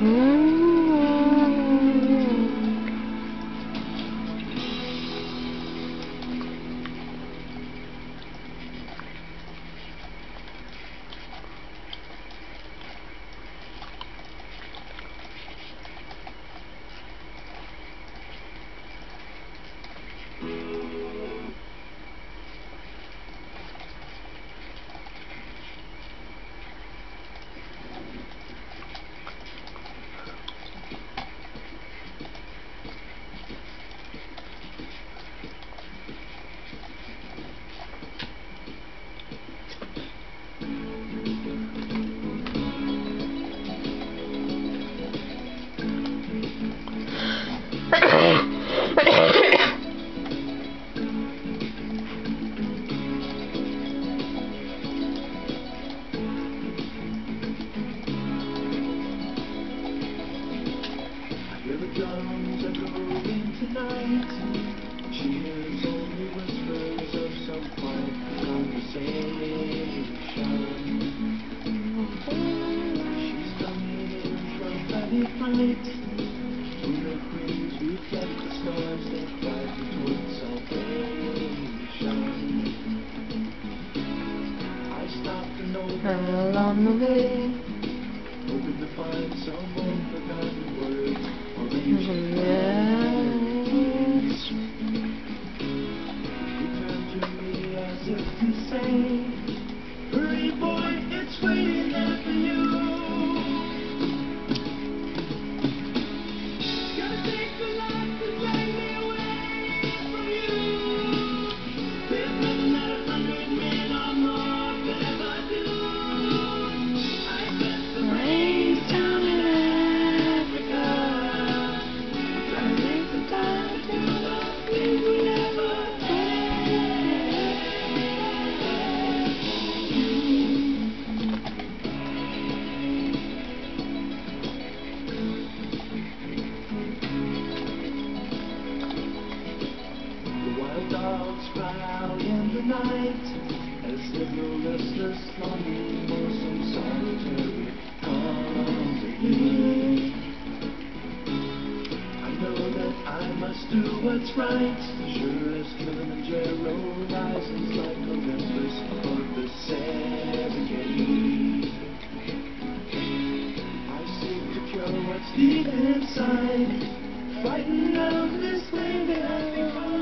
Drums are growing tonight. She hears only whispers of some quiet conversation. She's coming in from very flight. Through the queens reflect the stars that guide me towards salvation. I stopped an old man along the way, hoping to find some old forgotten words. Yes. He turned to me as if to say, hurry boy, it's waiting there for you. Gotta take the life to drag me away from you. There's nothing that 100 men or more could ever do. I spent the rains down in Africa. Dogs cry out in the night as if the restless longing for some solitary company. I know that I must do what's right, sure as Kilimanjaro rises like Olympus above the Serengeti. I seek to cure what's deep inside, fighting out this thing that I've become.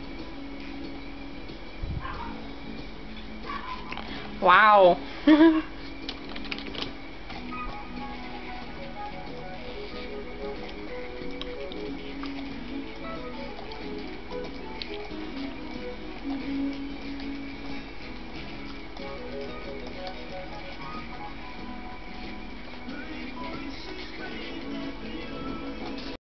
Wow.